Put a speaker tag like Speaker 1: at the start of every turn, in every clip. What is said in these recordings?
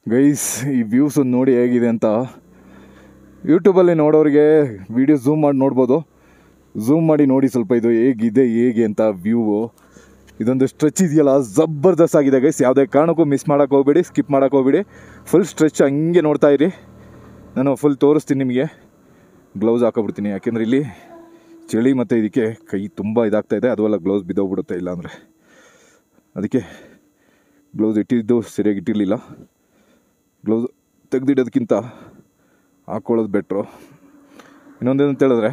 Speaker 1: Guys, ಈ views ನೋಡಿ ಹೇಗಿದೆ ಅಂತ ಯೂಟ್ಯೂಬಲ್ಲಿ ನೋಡೋರಿಗೆ ವಿಡಿಯೋ ಝೂಮ್ ಮಾಡಿ ನೋಡ್ಬೋದು. ಝೂಮ್ ಮಾಡಿ ನೋಡಿ ಸ್ವಲ್ಪ ಇದು ಹೇಗೆ ಅಂತ ವ್ಯೂವು. ಇದೊಂದು ಸ್ಟ್ರೆಚ್ ಇದೆಯಲ್ಲ, ಜಬರ್ದಸ್ತ್ ಆಗಿದೆ ಗೈಸ್. ಯಾವುದೇ ಕಾರಣಕ್ಕೂ ಮಿಸ್ ಮಾಡೋಕ್ಕೆ ಹೋಗ್ಬೇಡಿ, ಸ್ಕಿಪ್ ಮಾಡೋಕ್ಕೆ ಹೋಗ್ಬೇಡಿ. ಫುಲ್ ಸ್ಟ್ರೆಚ್ ಹಂಗೆ ನೋಡ್ತಾ ಇರಿ. ನಾನು ಫುಲ್ ತೋರಿಸ್ತೀನಿ ನಿಮಗೆ. ಗ್ಲೌಸ್ ಹಾಕೋಬಿಡ್ತೀನಿ, ಯಾಕೆಂದರೆ ಇಲ್ಲಿ ಚಳಿ ಮತ್ತು ಇದಕ್ಕೆ ಕೈ ತುಂಬ ಇದಾಗ್ತಾಯಿದೆ. ಅದು ಅಲ್ಲ, ಗ್ಲೌಸ್ ಬಿದ್ದೋಗ್ಬಿಡುತ್ತೆ ಇಲ್ಲಾಂದರೆ. ಅದಕ್ಕೆ ಗ್ಲೌಸ್ ಇಟ್ಟಿದ್ದು ಸರಿಯಾಗಿ ಇಟ್ಟಿರಲಿಲ್ಲ. Gloves ತೆಗೆದಿಡೋದಕ್ಕಿಂತ ಹಾಕ್ಕೊಳ್ಳೋದು better. ಇನ್ನೊಂದೇನಂತ ಹೇಳಿದ್ರೆ,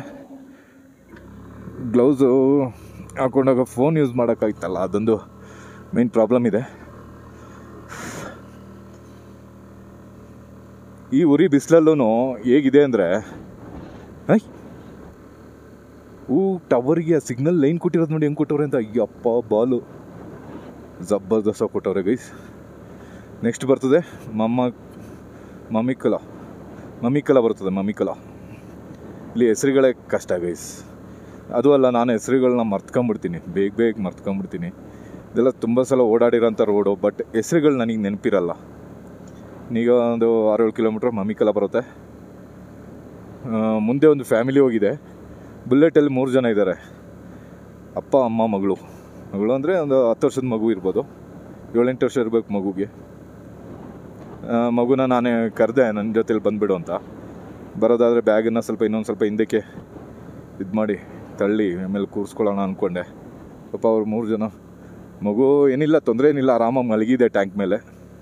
Speaker 1: ಗ್ಲೌಸು ಹಾಕೊಂಡಾಗ ಫೋನ್ ಯೂಸ್ ಮಾಡೋಕ್ಕಾಗ್ತಲ್ಲ, ಅದೊಂದು ಮೇನ್ ಪ್ರಾಬ್ಲಮ್ ಇದೆ. ಈ ಉರಿ ಬಿಸಿಲಲ್ಲೂ ಹೇಗಿದೆ ಅಂದರೆ, ಟವರ್ಗೆ ಸಿಗ್ನಲ್ ಲೈನ್ ಕೊಟ್ಟಿರೋದು ನೋಡಿ ಹೆಂಗೆ ಕೊಟ್ಟವ್ರೆ ಅಂತ. ಅಯ್ಯಪ್ಪ ಬಾಲು ಜಬರ್ದಸ್ತ ಕೊಟ್ಟವ್ರೆ ಗೈಸ್. ನೆಕ್ಸ್ಟ್ ಬರ್ತದೆ ಮಮ್ಮಿಕಲ ಬರ್ತದೆ. ಮಮ್ಮಿಕಲ ಇಲ್ಲಿ ಹೆಸರುಗಳೇ ಕಷ್ಟ ಗೈಸ್. ಅದು ಅಲ್ಲ, ನಾನು ಹೆಸರುಗಳನ್ನ ಮರ್ತ್ಕೊಂಬಿಡ್ತೀನಿ, ಬೇಗ ಮರ್ತ್ಕೊಂಬಿಡ್ತೀನಿ. ಇದೆಲ್ಲ ತುಂಬ ಸಲ ಓಡಾಡಿರೋಂಥ ರೋಡು, ಬಟ್ ಹೆಸರುಗಳು ನನಗೆ ನೆನಪಿರಲ್ಲ. ಈಗ ಒಂದು 6-7 ಕಿಲೋಮೀಟ್ರ್ ಮಮ್ಮಿಕಲ ಬರುತ್ತೆ. ಮುಂದೆ ಒಂದು ಫ್ಯಾಮಿಲಿ ಹೋಗಿದೆ. ಬುಲೆಟಲ್ಲಿ 3 ಜನ ಇದ್ದಾರೆ, ಅಪ್ಪ ಅಮ್ಮ ಮಗಳು ಅಂದರೆ ಒಂದು 10 ವರ್ಷದ ಮಗು ಇರ್ಬೋದು, 7-8 ವರ್ಷ ಇರಬೇಕು ಮಗುಗೆ. ಮಗುನ ನಾನೇ ಕರೆದೆ ನನ್ನ ಜೊತೆಲಿ ಬಂದುಬಿಡು ಅಂತ. ಬರೋದಾದರೆ ಬ್ಯಾಗನ್ನು ಇನ್ನೊಂದು ಸ್ವಲ್ಪ ಹಿಂದಕ್ಕೆ ಇದು ಮಾಡಿ ತಳ್ಳಿ ಆಮೇಲೆ ಕೂರಿಸ್ಕೊಳ್ಳೋಣ ಅಂದ್ಕೊಂಡೆ. ಪಾಪ ಅವ್ರು 3 ಜನ, ಮಗು ಏನಿಲ್ಲ, ತೊಂದರೆ ಏನಿಲ್ಲ, ಆರಾಮಾಗಿ ಮಲಗಿದೆ ಟ್ಯಾಂಕ್ ಮೇಲೆ.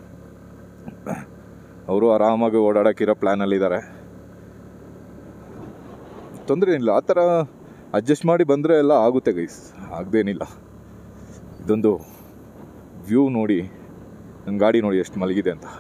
Speaker 1: ಅವರು ಆರಾಮಾಗಿ ಓಡಾಡೋಕ್ಕಿರೋ ಪ್ಲ್ಯಾನಲ್ಲಿದ್ದಾರೆ, ತೊಂದರೆ ಏನಿಲ್ಲ. ಆ ಥರ ಅಡ್ಜಸ್ಟ್ ಮಾಡಿ ಬಂದರೆ ಎಲ್ಲ ಆಗುತ್ತೆ ಗೈಸ್, ಆಗದೇನಿಲ್ಲ. ಇದೊಂದು ವ್ಯೂ ನೋಡಿ, ನನ್ನ ಗಾಡಿ ನೋಡಿ ಎಷ್ಟು ಮಲಗಿದೆ ಅಂತ.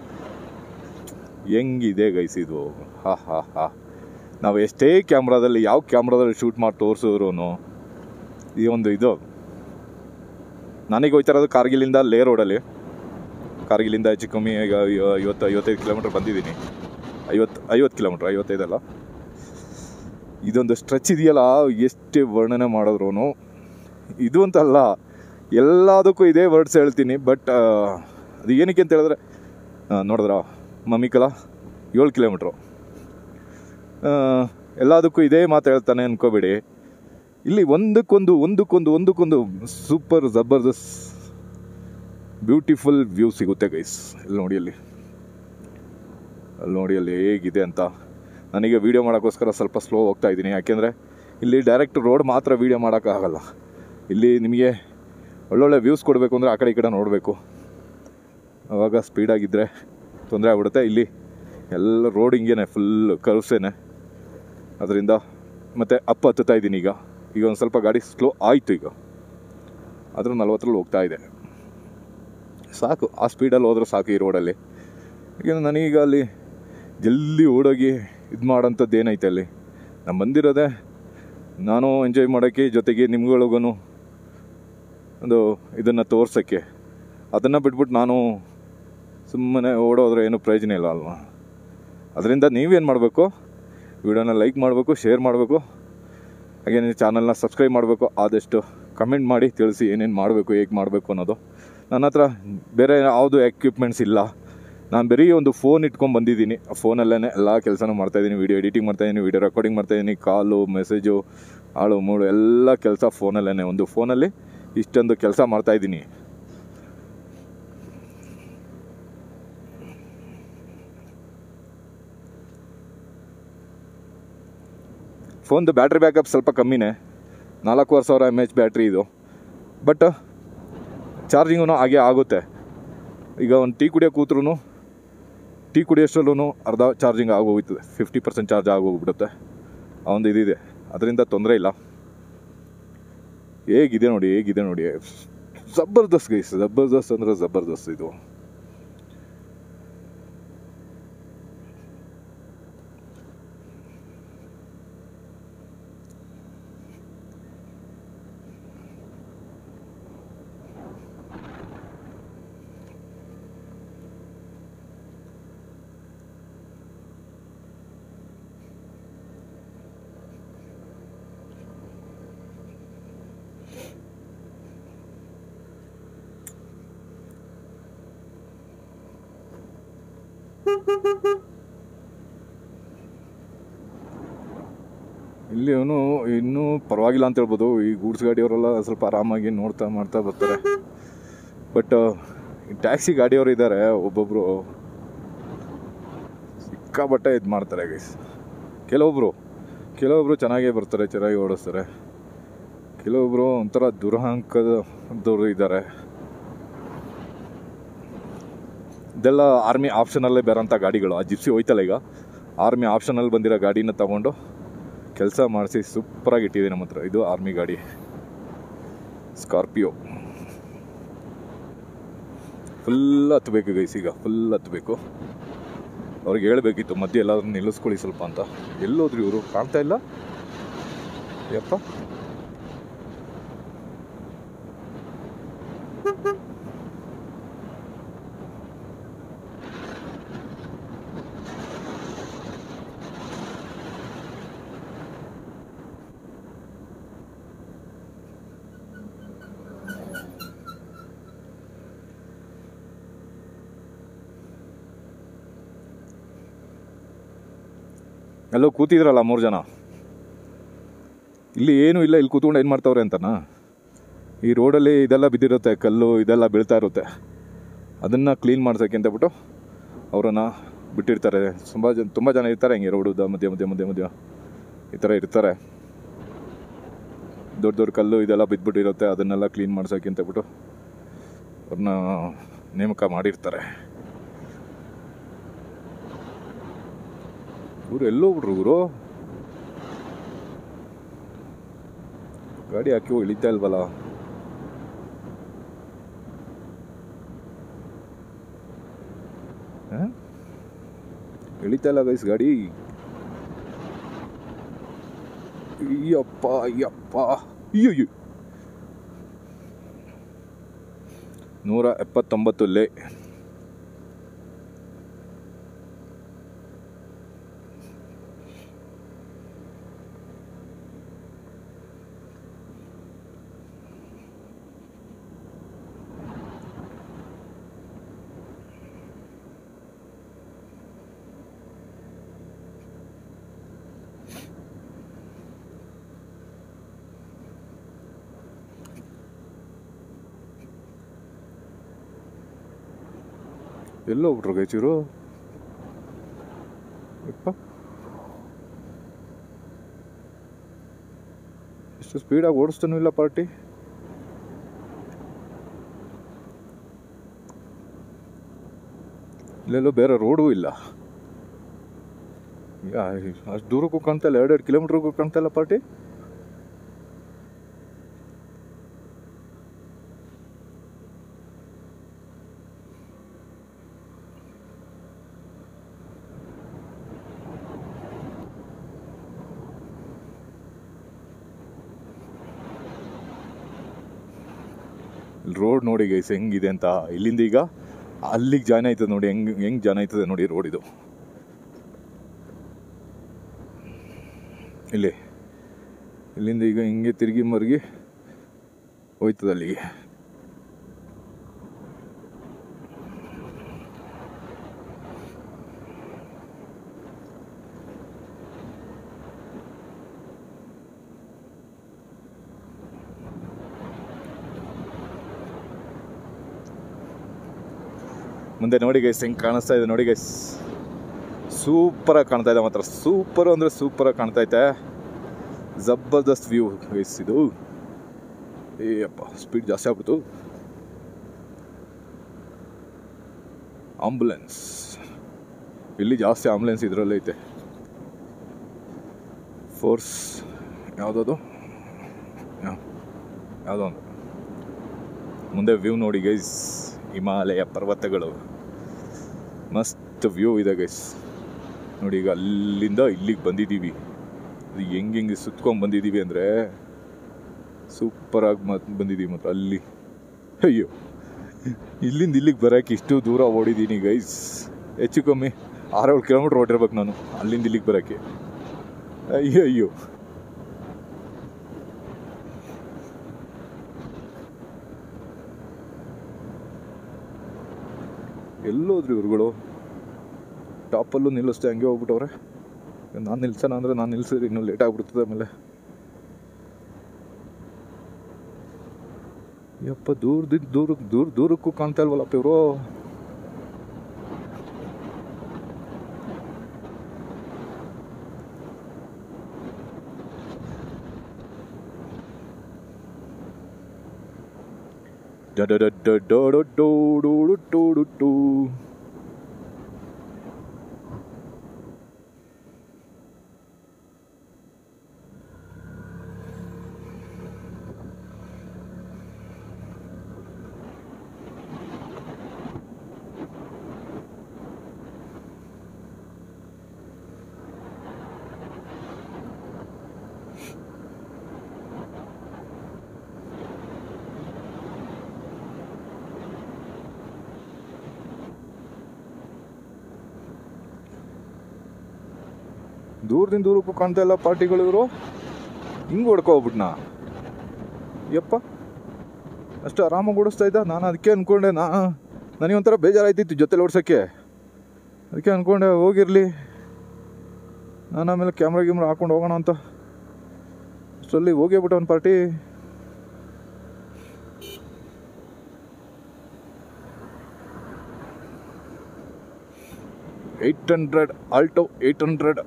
Speaker 1: ಹೆಂಗಿದೆ ಗೈಸ್ ಇದು. ನಾವು ಎಷ್ಟೇ ಕ್ಯಾಮ್ರಾದಲ್ಲಿ, ಯಾವ ಕ್ಯಾಮ್ರಾದಲ್ಲಿ ಶೂಟ್ ಮಾಡಿ ತೋರಿಸಿದ್ರು ಈ ಒಂದು ಇದು. ನನಗೆ ಹೋಗ್ತಾ ಇರೋದು ಕಾರ್ಗಿಲಿಂದ ಲೇ ರೋಡಲ್ಲಿ. ಕಾರ್ಗಿಲಿಂದ ಹೆಚ್ಚು ಕಮ್ಮಿ ಈಗ 50-55 ಕಿಲೋಮೀಟ್ರ್ ಬಂದಿದ್ದೀನಿ. 50 ಕಿಲೋಮೀಟ್ರ್, 55 ಅಲ್ಲ. ಇದೊಂದು ಸ್ಟ್ರೆಚ್ ಇದೆಯಲ್ಲ, ಎಷ್ಟೇ ವರ್ಣನೆ ಮಾಡಿದ್ರು ಇದು ಅಂತಲ್ಲ, ಎಲ್ಲದಕ್ಕೂ ಇದೇ ವರ್ಡ್ಸ್ ಹೇಳ್ತೀನಿ. ಬಟ್ ಅದು ಏನಕ್ಕೆ ಅಂತ ಹೇಳಿದ್ರೆ, ನೋಡಿದ್ರ ಮಮ್ಮಿಕಲ 7 ಕಿಲೋಮೀಟ್ರು, ಎಲ್ಲದಕ್ಕೂ ಇದೇ ಮಾತು ಹೇಳ್ತಾನೆ ಅನ್ಕೋಬೇಡಿ. ಇಲ್ಲಿ ಒಂದಕ್ಕೊಂದು ಸೂಪರ್ ಜಬರ್ದಸ್ತ್ ಬ್ಯೂಟಿಫುಲ್ ವ್ಯೂ ಸಿಗುತ್ತೆ ಗೈಸ್. ಇಲ್ಲಿ ನೋಡಿ ಅಲ್ಲಿ ಹೇಗಿದೆ ಅಂತ. ನನಗೆ ವೀಡಿಯೋ ಮಾಡೋಕ್ಕೋಸ್ಕರ ಸ್ವಲ್ಪ ಸ್ಲೋ ಹೋಗ್ತಾ ಇದ್ದೀನಿ, ಯಾಕೆಂದರೆ ಇಲ್ಲಿ ಡೈರೆಕ್ಟ್ ರೋಡ್ ಮಾತ್ರ ವೀಡಿಯೋ ಮಾಡೋಕ್ಕಾಗಲ್ಲ. ಇಲ್ಲಿ ನಿಮಗೆ ಒಳ್ಳೊಳ್ಳೆ ವ್ಯೂಸ್ ಕೊಡಬೇಕು ಅಂದರೆ ಆ ಕಡೆ ಈ ಕಡೆ ನೋಡಬೇಕು, ಆವಾಗ ಸ್ಪೀಡಾಗಿದ್ದರೆ ತೊಂದರೆ ಆಗ್ಬಿಡುತ್ತೆ. ಇಲ್ಲಿ ಎಲ್ಲ ರೋಡ್ ಹಿಂಗೇನೆ, ಫುಲ್ ಕರ್ವ್ಸೇನೆ. ಅದರಿಂದ ಮತ್ತು ಹತ್ತುತ್ತಾ ಇದ್ದೀನಿ. ಈಗ ಒಂದು ಸ್ವಲ್ಪ ಗಾಡಿ ಸ್ಲೋ ಆಯಿತು. ಈಗ ಆದರೂ 40ರಲ್ಲಿ ಹೋಗ್ತಾ ಇದೆ, ಸಾಕು. ಆ ಸ್ಪೀಡಲ್ಲಿ ಹೋದ್ರೆ ಸಾಕು ಈ ರೋಡಲ್ಲಿ. ಈಗ ನನಗೀಗ ಅಲ್ಲಿ ಜಲ್ದಿ ಓಡೋಗಿ ಇದು ಮಾಡೋಂಥದ್ದು ಏನೈತೆ ಅಲ್ಲಿ. ನಾನು ಬಂದಿರೋದೆ ನಾನು ಎಂಜಾಯ್ ಮಾಡೋಕ್ಕೆ, ಜೊತೆಗೆ ನಿಮ್ಗಳಿಗೂ ಒಂದು ಇದನ್ನು ತೋರ್ಸೋಕ್ಕೆ. ಅದನ್ನು ಬಿಟ್ಬಿಟ್ಟು ನಾನು ಸುಮ್ಮನೆ ಓಡೋದ್ರೆ ಏನೂ ಪ್ರಯೋಜನ ಇಲ್ಲ ಅಲ್ವಾ. ಅದರಿಂದ ನೀವೇನು ಮಾಡಬೇಕು, ವಿಡಿಯೋನ ಲೈಕ್ ಮಾಡಬೇಕು, ಶೇರ್ ಮಾಡಬೇಕು, ಹಾಗೆ ನೀವು ಚಾನಲ್ನ ಸಬ್ಸ್ಕ್ರೈಬ್ ಮಾಡಬೇಕು. ಆದಷ್ಟು ಕಮೆಂಟ್ ಮಾಡಿ ತಿಳಿಸಿ ಏನೇನು ಮಾಡಬೇಕು, ಹೇಗೆ ಮಾಡಬೇಕು ಅನ್ನೋದು. ನನ್ನ ಹತ್ರ ಬೇರೆ ಯಾವುದು ಎಕ್ವಿಪ್ಮೆಂಟ್ಸ್ ಇಲ್ಲ. ನಾನು ಬರೀ ಒಂದು ಫೋನ್ ಇಟ್ಕೊಂಡು ಬಂದಿದ್ದೀನಿ. ಆ ಫೋನಲ್ಲೇ ಎಲ್ಲ ಕೆಲಸನೂ ಮಾಡ್ತಾಯಿದ್ದೀನಿ. ವೀಡಿಯೋ ಎಡಿಟಿಂಗ್ ಮಾಡ್ತಾಯಿದ್ದೀನಿ, ವೀಡಿಯೋ ರೆಕಾರ್ಡಿಂಗ್ ಮಾಡ್ತಾಯಿದ್ದೀನಿ, ಕಾಲು ಮೆಸೇಜು ಆಳು ಮೂಳು ಎಲ್ಲ ಕೆಲಸ ಫೋನಲ್ಲೇ. ಒಂದು ಫೋನಲ್ಲಿ ಇಷ್ಟೊಂದು ಕೆಲಸ ಮಾಡ್ತಾಯಿದ್ದೀನಿ. ಫೋನ್ದು ಬ್ಯಾಟ್ರಿ ಬ್ಯಾಕಪ್ ಸ್ವಲ್ಪ ಕಮ್ಮಿನೇ, 4500 mAh ಬ್ಯಾಟ್ರಿ ಇದು. ಬಟ್ ಚಾರ್ಜಿಂಗೂ ಹಾಗೆ ಆಗುತ್ತೆ. ಈಗ ಒಂದು ಟೀ ಕುಡಿಯೋಷ್ಟರಲ್ಲೂ ಅರ್ಧ ಚಾರ್ಜಿಂಗ್ ಆಗೋಗ್ತದೆ, 50% ಚಾರ್ಜ್ ಆಗೋಗ್ಬಿಡುತ್ತೆ. ಆ ಒಂದು ಇದಿದೆ, ಅದರಿಂದ ತೊಂದರೆ ಇಲ್ಲ. ಹೇಗಿದೆ ನೋಡಿ, ಜಬರ್ದಸ್ತ್ ಗೈಸ್, ಜಬರ್ದಸ್ತ್ ಅಂದರೆ ಜಬರ್ದಸ್ತ್ ಇದು. ಇಲ್ಲಿ ಅವನು ಇನ್ನೂ ಪರವಾಗಿಲ್ಲ ಅಂತ ಹೇಳ್ಬೋದು. ಈ ಗೂಡ್ಸ್ ಗಾಡಿಯವರೆಲ್ಲ ಸ್ವಲ್ಪ ಆರಾಮಾಗಿ ನೋಡ್ತಾ ಮಾಡ್ತಾ ಬರ್ತಾರೆ. ಬಟ್ ಟ್ಯಾಕ್ಸಿ ಗಾಡಿಯವರು ಇದ್ದಾರೆ, ಒಬ್ಬೊಬ್ಬರು ಸಿಕ್ಕಾಬಟ್ಟೆ ಇದು ಮಾಡ್ತಾರೆ ಗೈಸ್. ಕೆಲವೊಬ್ಬರು ಚೆನ್ನಾಗೇ ಬರ್ತಾರೆ, ಚೆನ್ನಾಗಿ ಓಡಿಸ್ತಾರೆ. ಕೆಲವೊಬ್ಬರು ಒಂಥರ ದುರಹಂಕದವರು ಇದ್ದಾರೆ. ಇದೆಲ್ಲ ಆರ್ಮಿ ಆಪ್ಷನಲ್ಲೇ ಬೇರೆಂಥ ಗಾಡಿಗಳು. ಆ ಜಿಪ್ಸಿ ಹೋಯ್ತಲ್ಲ ಈಗ, ಆರ್ಮಿ ಆಪ್ಷನಲ್ಲಿ ಬಂದಿರೋ ಗಾಡಿನ ತಗೊಂಡು ಕೆಲಸ ಮಾಡಿಸಿ ಸೂಪರಾಗಿ ಇಟ್ಟಿದೆ ನಮ್ಮ ಹತ್ರ. ಇದು ಆರ್ಮಿ ಗಾಡಿ, ಸ್ಕಾರ್ಪಿಯೋ. ಫುಲ್ ಹತ್ತಬೇಕು ಗೈಸ್, ಈಗ ಫುಲ್ ಹತ್ತಬೇಕು. ಅವ್ರಿಗೆ ಹೇಳಬೇಕಿತ್ತು ಮಧ್ಯೆ ಎಲ್ಲಾದ್ರೂ ನಿಲ್ಲಿಸ್ಕೊಳ್ಳಿ ಸ್ವಲ್ಪ ಅಂತ. ಎಲ್ಲೋದ್ರಿ ಇವರು, ಕಾಣ್ತಾ ಇಲ್ಲ ಯಪ್ಪ. ಎಲ್ಲೋ ಕೂತಿದ್ರಲ್ಲ 3 ಜನ, ಇಲ್ಲಿ ಏನೂ ಇಲ್ಲ, ಇಲ್ಲಿ ಕೂತ್ಕೊಂಡು ಏನು ಮಾಡ್ತಾವ್ರೆ ಅಂತನಾ. ಈ ರೋಡಲ್ಲಿ ಇದೆಲ್ಲ ಬಿದ್ದಿರುತ್ತೆ, ಕಲ್ಲು ಇದೆಲ್ಲ ಬೀಳ್ತಾ ಇರುತ್ತೆ. ಅದನ್ನು ಕ್ಲೀನ್ ಮಾಡ್ಸೋಕ್ಕೆ ಅಂತಬಿಟ್ಟು ಅವರನ್ನು ಬಿಟ್ಟಿರ್ತಾರೆ. ತುಂಬ ಜನ ಇರ್ತಾರೆ ಹಿಂಗೆ ರೋಡು ಮಧ್ಯ ಈ ಥರ ಇರ್ತಾರೆ. ದೊಡ್ಡ ಕಲ್ಲು ಇದೆಲ್ಲ ಬಿದ್ದುಬಿಟ್ಟಿರುತ್ತೆ, ಅದನ್ನೆಲ್ಲ ಕ್ಲೀನ್ ಮಾಡ್ಸೋಕ್ಕೆ ಅಂತಬಿಟ್ಟು ಅವ್ರನ್ನ ನೇಮಕ ಮಾಡಿರ್ತಾರೆ. ಇವರು ಎಲ್ಲೋ ಬಿಡ್ರು, ಇವರು ಗಾಡಿ ಹಾಕಿ ಇಳಿತಾ ಇಲ್ವಲ್ಲ. ಇಳಿತಾ ಇಲ್ಲ ಗೈಸ್ ಗಾಡಿ. ಅಯ್ಯಪ್ಪ ಅಯ್ಯೋ 179 ಲೇ. ಎಲ್ಲೋ ಹೋಗ್ಬಿಟ್ರು ಗೈಚೂರು ಯಪ್ಪ. ಎಷ್ಟು ಸ್ಪೀಡಾಗಿ ಓಡಿಸ್ತಾನೂ ಇಲ್ಲ ಪಾರ್ಟಿ. ಇಲ್ಲೆಲ್ಲೋ ಬೇರೆ ರೋಡು ಇಲ್ಲ. ಅಷ್ಟು ದೂರಕ್ಕೂ ಕಾಣ್ತಾ ಇಲ್ಲ, 2 ಕಿಲೋಮೀಟ್ರಿಗೂ ಕಾಣ್ತಾ ಇಲ್ಲ ಪಾರ್ಟಿ. ರೋಡ್ ನೋಡಿ ಗೈಸ್ ಹೆಂಗಿದೆ ಅಂತ. ಇಲ್ಲಿಂದ ಈಗ ಅಲ್ಲಿಗೆ ಜಾಯ್ನ್ ಆಯ್ತದೆ ನೋಡಿ, ಹೆಂಗೆ ಜಾಯ್ನ್ ಆಯ್ತದೆ ನೋಡಿ ರೋಡ್ ಇದು. ಇಲ್ಲಿಂದ ಈಗ ಹಿಂಗೆ ತಿರುಗಿ ಮರುಗಿ ಹೋಯ್ತದೆ ಅಲ್ಲಿಗೆ. ಮುಂದೆ ನೋಡಿ ಗೈಸ್ ಹೆಂಗೆ ಕಾಣಿಸ್ತಾ ಇದೆ ನೋಡಿ ಗೈಸ್. ಸೂಪರಾಗಿ ಕಾಣ್ತಾ ಇದೆ ಮಾತ್ರ, ಸೂಪರು ಅಂದರೆ ಸೂಪರಾಗಿ ಕಾಣ್ತಾ ಐತೆ. ಜಬರ್ದಸ್ತ್ ವ್ಯೂ ಗೈಸ್ ಇದು. ಏಯಪ್ಪ ಸ್ಪೀಡ್ ಜಾಸ್ತಿ ಆಗ್ಬಿಡ್ತು. ಆಂಬುಲೆನ್ಸ್ ಇಲ್ಲಿ ಜಾಸ್ತಿ, ಆಂಬುಲೆನ್ಸ್ ಇದರಲ್ಲೇ ಐತೆ. ಫೋರ್ಸ್ ಯಾವುದದು ಯಾವುದೋ ಒಂದು. ಮುಂದೆ ವ್ಯೂ ನೋಡಿ ಗೈಸ್, ಹಿಮಾಲಯ ಪರ್ವತಗಳು ಮಸ್ತ್ ವ್ಯೂ ಇದೆ ಗೈಸ್. ನೋಡಿ ಈಗ ಅಲ್ಲಿಂದ ಇಲ್ಲಿಗೆ ಬಂದಿದ್ದೀವಿ. ಅದು ಹೆಂಗೆ ಸುತ್ಕೊಂಡು ಬಂದಿದ್ದೀವಿ ಅಂದರೆ ಸೂಪರಾಗಿ ಬಂದಿದ್ದೀವಿ ಮಾತ್ರ. ಅಲ್ಲಿ ಅಯ್ಯೋ ಇಲ್ಲಿಂದ ಇಲ್ಲಿಗೆ ಬರೋಕ್ಕೆ ಇಷ್ಟು ದೂರ ಓಡಿದ್ದೀನಿ ಗೈಸ್. ಹೆಚ್ಚು ಕಮ್ಮಿ 6-7 ಕಿಲೋಮೀಟ್ರ್ ಓಡಿರ್ಬೇಕು ನಾನು ಅಲ್ಲಿಂದ ಇಲ್ಲಿಗೆ ಬರೋಕ್ಕೆ. ಅಯ್ಯೋ ಎಲ್ಲೋದ್ರಿ ಇವ್ರುಗಳು. ಟಾಪಲ್ಲೂ ನಿಲ್ಲಿಸ್ತೆ, ಹಂಗೆ ಹೋಗ್ಬಿಟ್ಟವ್ರೆ. ನಾನು ನಿಲ್ಸೋಣ ಅಂದರೆ ನಾನು ನಿಲ್ಸಿದ್ರೆ ಇನ್ನೂ ಲೇಟ್ ಆಗಿಬಿಡ್ತದೆ. ಆಮೇಲೆ ಯಪ್ಪ ದೂರಕ್ಕೂ ಕಾಣ್ತಾ ಇಲ್ವಲ್ಲಪ್ಪ ಇವರು. ದೂರಕ್ಕೂ ಕಾಣ್ತಾ ಇಲ್ಲ ಪಾರ್ಟಿಗಳು. ಇವರು ಹಿಂಗೆ ಹೊಡ್ಕೊಬಿಟ್ನಾ ಯಪ್ಪ, ಅಷ್ಟು ಆರಾಮಾಗಿ ಓಡಿಸ್ತಾ ಇದ್ದ. ನಾನು ಅದಕ್ಕೆ ಅಂದ್ಕೊಂಡೆ, ನನಗೆ ಒಂಥರ ಬೇಜಾರಾಯ್ತಿತ್ತು ಜೊತೆಲಿ ಓಡ್ಸೋಕ್ಕೆ. ಅದಕ್ಕೆ ಅಂದ್ಕೊಂಡೆ ಹೋಗಿರಲಿ, ನಾನು ಆಮೇಲೆ ಕ್ಯಾಮ್ರಾ ಹಾಕ್ಕೊಂಡು ಹೋಗೋಣ ಅಂತ. ಅಷ್ಟರಲ್ಲಿ ಹೋಗಿಬಿಟ್ಟ ಒಂದು ಪಾರ್ಟಿ. $800 ಆಲ್ಟೋ 800.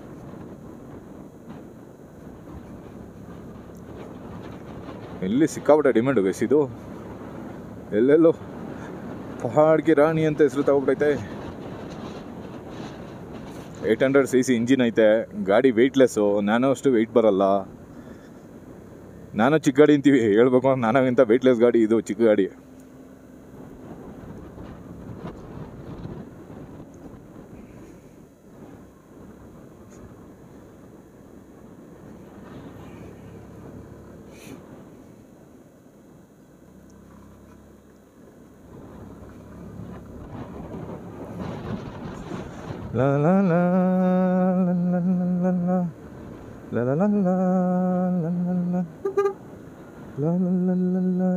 Speaker 1: ಎಲ್ಲಿ ಸಿಕ್ಕಾಬಿಟ್ಟೆ ಡಿಮ್ಯಾಂಡು ಗೈಸ್ ಇದು. ಎಲ್ಲೆಲ್ಲೋ ಪಹಾಡ್ಗೆ ರಾಣಿ ಅಂತ ಹೆಸರು ತಗೊಬಿಟ್ಟೈತೆ. 800cc ಇಂಜಿನ್ ಐತೆ. ಗಾಡಿ ವೆಯ್ಟ್ಲೆಸ್ಸು, ನ್ಯಾನೋ ಅಷ್ಟು ವೆಯ್ಟ್ ಬರಲ್ಲ. ನ್ಯಾನೋ ಚಿಕ್ಕ ಗಾಡಿ ಅಂತೀವಿ, ಹೇಳ್ಬೇಕು ಅಂದ್ರೆ ನ್ಯಾನೋಗಿಂತ ವೆಯ್ಟ್ಲೆಸ್ ಗಾಡಿ ಇದು, ಚಿಕ್ಕ ಗಾಡಿ. La la la la la la la la la la la la la la la la.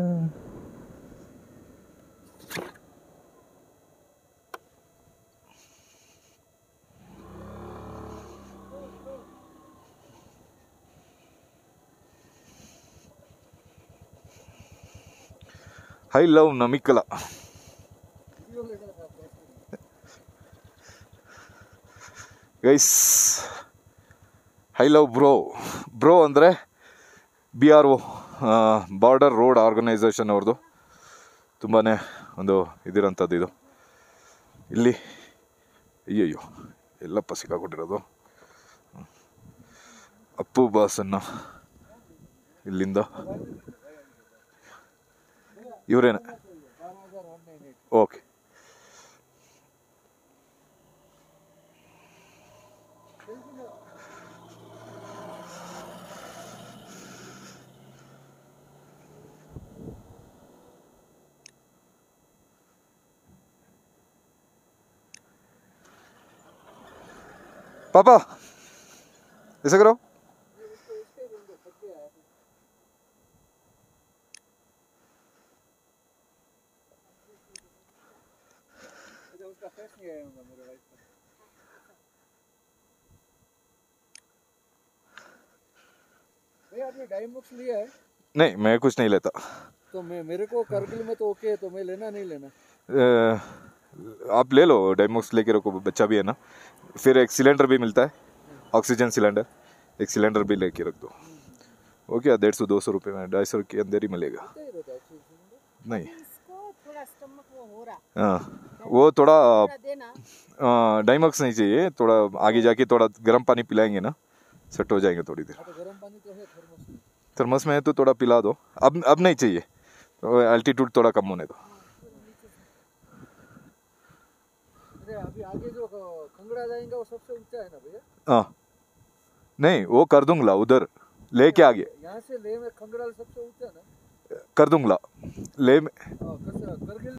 Speaker 1: I love Namikala. Guys, I love bro ಅಂದರೆ BRO, ಬಾರ್ಡರ್ ರೋಡ್ ಆರ್ಗನೈಸೇಷನ್ ಅವ್ರದ್ದು ತುಂಬಾ ಒಂದು ಇದಿರೋಂಥದ್ದು ಇದು. ಇಲ್ಲಿ ಅಯ್ಯಯ್ಯೋ ಎಲ್ಲಪ್ಪ ಸಿಕ್ಕಾಕೊಟ್ಟಿರೋದು. ಅಪ್ಪು ಬಾಸನ್ನ ಇಲ್ಲಿಂದ ಇವರೇನ? ಓಕೆ. पापा ऐसा करो.
Speaker 2: आपने डाइमॉक्स लिया है?
Speaker 1: नहीं, मैं कुछ नहीं लेता.
Speaker 2: तो मेरे को करगिल में तो ओके है, तो मैं लेना नहीं लेना?
Speaker 1: आप ले लो, डाइमॉक्स लेके रखो, बच्चा भी है ना. फिर एक सिलेंडर भी मिलता है, ऑक्सीजन सिलेंडर. एक सिलेंडर भी लेके रख दो. ओके, 150-200 रुपये में 250 के अंदर ही मिलेगा. नहीं, हाँ वो थोड़ा डाइमॉक्स नहीं चाहिए. थोड़ा आगे जाके थोड़ा गर्म पानी पिलाएंगे ना, सेट हो जाएंगे थोड़ी देर.
Speaker 2: गर्म पानी तो है
Speaker 1: थर्मस में है तो थोड़ा पिला दो. अब नहीं चाहिए, एल्टीट्यूड थोड़ा कम होने दो.
Speaker 2: अभी आगे जो खंगड़ा जाएंगे वो सबसे ऊंचा है ना भैया?
Speaker 1: हाँ, नहीं वो कर दूंगा उधर लेके आगे.
Speaker 2: यहाँ से ले में खंगड़ा सबसे ऊंचा ना?
Speaker 1: कर दूंगा ले में.
Speaker 2: करगिल